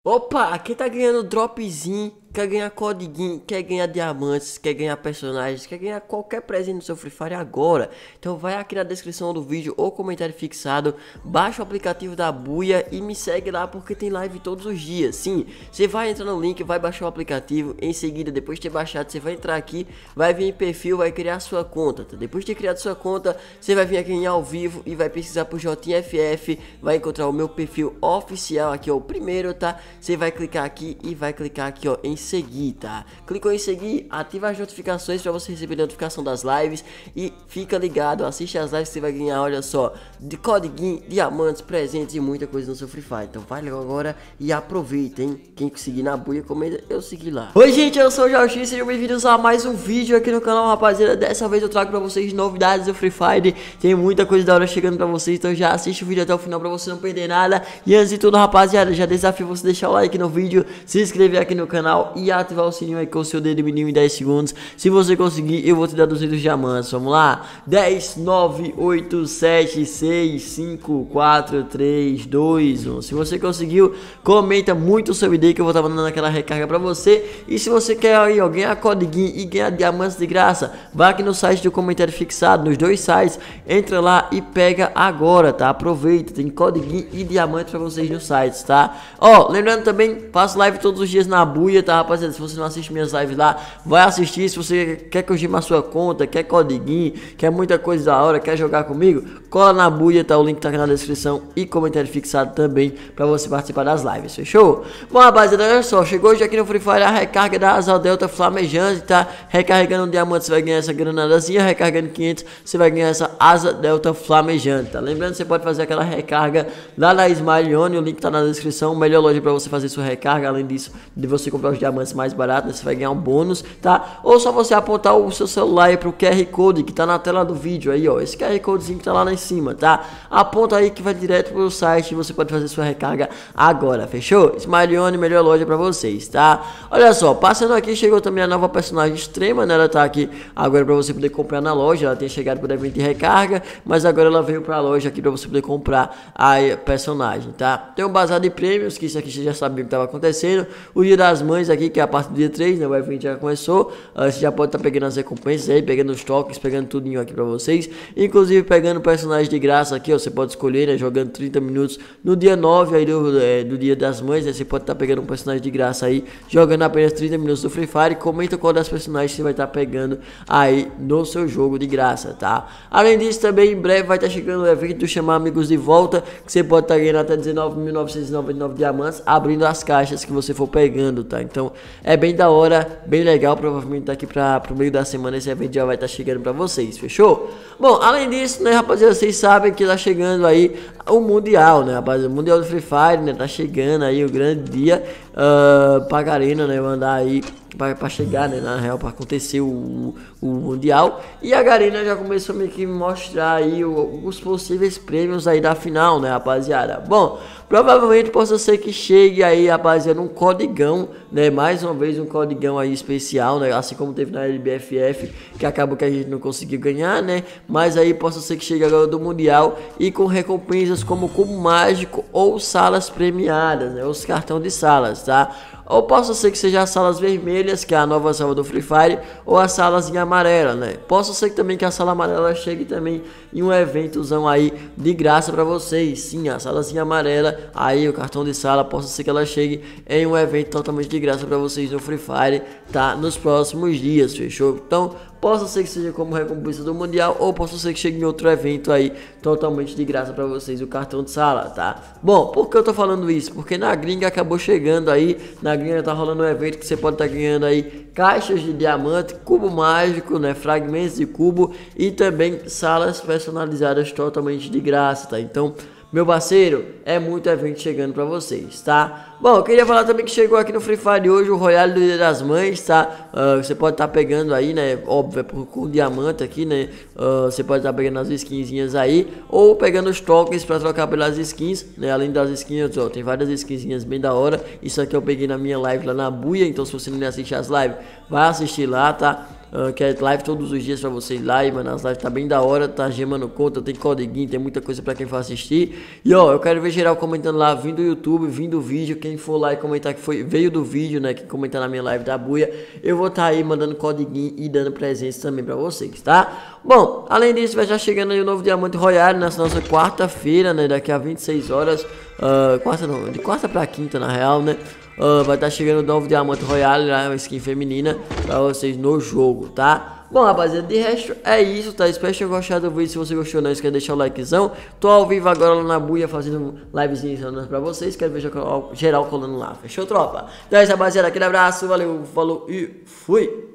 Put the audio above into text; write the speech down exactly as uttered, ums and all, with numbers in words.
Opa, quem tá ganhando dropzinho, quer ganhar codiguinho, quer ganhar diamantes, quer ganhar personagens, quer ganhar qualquer presente no seu Free Fire agora. Então vai aqui na descrição do vídeo ou comentário fixado, baixa o aplicativo da Buia e me segue lá porque tem live todos os dias. Sim, você vai entrar no link, vai baixar o aplicativo, em seguida, depois de ter baixado, você vai entrar aqui, vai vir em perfil, vai criar sua conta. Tá? Depois de ter criado sua conta, você vai vir aqui em ao vivo e vai pesquisar por J F F, vai encontrar o meu perfil oficial aqui, ó, o primeiro, tá? Você vai clicar aqui e vai clicar aqui, ó, em seguir, tá? Clicou em seguir, ativa as notificações para você receber a notificação das lives e fica ligado, assiste as lives que você vai ganhar, olha só, de codiguinho, diamantes, presentes e muita coisa no seu Free Fire. Então vai logo agora e aproveita, hein? Quem conseguir na Buia, comenta, eu segui lá. Oi, gente, eu sou o Jauxi, sejam bem-vindos a mais um vídeo aqui no canal, rapaziada. Dessa vez eu trago pra vocês novidades do Free Fire, tem muita coisa da hora chegando pra vocês, então já assiste o vídeo até o final pra você não perder nada. E antes de tudo, rapaziada, já desafio você deixar o like no vídeo, se inscrever aqui no canal e ativar o sininho aí com o seu dedo mínimo em dez segundos. Se você conseguir, eu vou te dar duzentos diamantes. Vamos lá? dez, nove, oito, sete, seis, cinco, quatro, três, dois, um. Se você conseguiu, comenta muito o seu I D que eu vou estar mandando aquela recarga pra você. E se você quer aí, ó, ganhar codiguinho e ganhar diamantes de graça, vá aqui no site do comentário fixado, nos dois sites, entra lá e pega agora, tá? Aproveita, tem codiguinho e diamante pra vocês nos sites, tá? Ó, lembrando também, faço live todos os dias na Buia, tá, rapaziada? Se você não assiste minhas lives lá, vai assistir. Se você quer que eu gime a sua conta, quer codiguinho, quer muita coisa da hora, quer jogar comigo, cola na Buia, tá? O link tá aqui na descrição e comentário fixado também pra você participar das lives, fechou? Bom, rapaziada, olha só, chegou hoje aqui no Free Fire a recarga da Asa Delta Flamejante, tá? Recarregando um diamante, você vai ganhar essa granadazinha, recarregando quinhentos, você vai ganhar essa Asa Delta Flamejante, tá? Lembrando, você pode fazer aquela recarga lá na Smile On, o link tá na descrição, melhor loja pra você fazer sua recarga. Além disso, de você comprar os diamantes mais baratos, você vai ganhar um bônus, tá? Ou só você apontar o seu celular aí pro Q R Code que tá na tela do vídeo aí, ó. Esse Q R Codezinho que tá lá, lá em cima, tá? Aponta aí que vai direto pro site e você pode fazer sua recarga agora, fechou? Smileyone, melhor loja pra vocês, tá? Olha só, passando aqui, chegou também a nova personagem extrema, né? Ela tá aqui agora pra você poder comprar na loja. Ela tem chegado por evento de recarga, mas agora ela veio pra loja aqui pra você poder comprar a personagem, tá? Tem um bazar de prêmios, que isso aqui você já sabia o que tava acontecendo. O dia das mães aqui, que é a parte do dia três, né? O evento já começou. Uh, você já pode estar tá pegando as recompensas aí, pegando os tokens, pegando tudinho aqui pra vocês. Inclusive pegando personagens de graça aqui, ó. Você pode escolher, né? Jogando trinta minutos no dia nove aí do, é, do dia das mães, né? Você pode estar tá pegando um personagem de graça aí, jogando apenas trinta minutos do Free Fire. Comenta qual das personagens você vai estar tá pegando aí no seu jogo de graça, tá? Além disso, também em breve vai estar tá chegando o evento do Chamar Amigos de Volta, que você pode estar tá ganhando até dezenove mil novecentos e noventa e nove diamantes, abrindo as caixas que você for pegando, tá? Então é bem da hora, bem legal. Provavelmente daqui para pro meio da semana esse evento já vai estar tá chegando para vocês, fechou? Bom, além disso, né, rapaziada, vocês sabem que tá chegando aí o Mundial, né, rapaziada? O Mundial do Free Fire, né, tá chegando aí o grande dia uh, pra Garena, né, mandar aí para chegar, né, na real, para acontecer o, o Mundial. E a Garena já começou meio que mostrar aí o, os possíveis prêmios aí da final, né, rapaziada? Bom, provavelmente possa ser que chegue aí, rapaziada, um codigão, né, mais uma vez um codigão aí especial, né, assim como teve na L B F F, que acabou que a gente não conseguiu ganhar, né, mas aí possa ser que chegue agora do Mundial e com recompensas como cubo mágico ou salas premiadas, né, os cartões de salas, tá? Ou possa ser que seja as salas vermelhas, que é a nova sala do Free Fire, ou as salas em amarela, né? Possa ser que também que a sala amarela chegue também em um eventozão aí de graça pra vocês. Sim, a salazinha amarela, aí o cartão de sala, possa ser que ela chegue em um evento totalmente de graça pra vocês no Free Fire, tá? Nos próximos dias, fechou? Então, possa ser que seja como recompensa do Mundial, ou possa ser que chegue em outro evento aí totalmente de graça pra vocês o cartão de sala, tá? Bom, por que eu tô falando isso? Porque na gringa acabou chegando aí, na gringa tá rolando um evento que você pode estar tá ganhando aí caixas de diamante, cubo mágico, né, fragmentos de cubo e também salas personalizadas totalmente de graça, tá? Então, meu parceiro, é muito evento chegando pra vocês, tá? Bom, eu queria falar também que chegou aqui no Free Fire hoje o Royale do Dia das Mães, tá? Uh, você pode estar tá pegando aí, né? Óbvio, é por, com diamante aqui, né? Uh, você pode estar tá pegando as skinzinhas aí, ou pegando os tokens pra trocar pelas skins, né? Além das skins, ó, tem várias skinzinhas bem da hora. Isso aqui eu peguei na minha live lá na Buia, então se você não assistir as lives, vai assistir lá, tá? Uh, que é live todos os dias pra vocês lá, e mano, as lives tá bem da hora, tá gemando conta, tem codiguinho, tem muita coisa pra quem for assistir. E ó, eu quero ver geral comentando lá, vindo do YouTube, vindo do vídeo, quem quem for lá e comentar que foi, veio do vídeo, né? Que comentar na minha live da buia, eu vou estar tá aí mandando codiguinho e dando presentes também pra vocês, tá? Bom, além disso, vai já chegando aí o novo Diamante Royale nessa nossa quarta-feira, né? Daqui a vinte e seis horas, uh, quarta não, de quarta pra quinta na real, né? Uh, vai estar tá chegando o novo Diamante Royale, né? Uma skin feminina pra vocês no jogo, tá? Bom, rapaziada, de resto é isso, tá? Espero que tenham gostado do vídeo. Se você gostou, não esquece de deixar o likezão. Tô ao vivo agora lá na buia fazendo livezinha ensinando pra vocês. Quero ver geral colando lá. Fechou, tropa? Então é isso, rapaziada. Aquele abraço, valeu, falou e fui!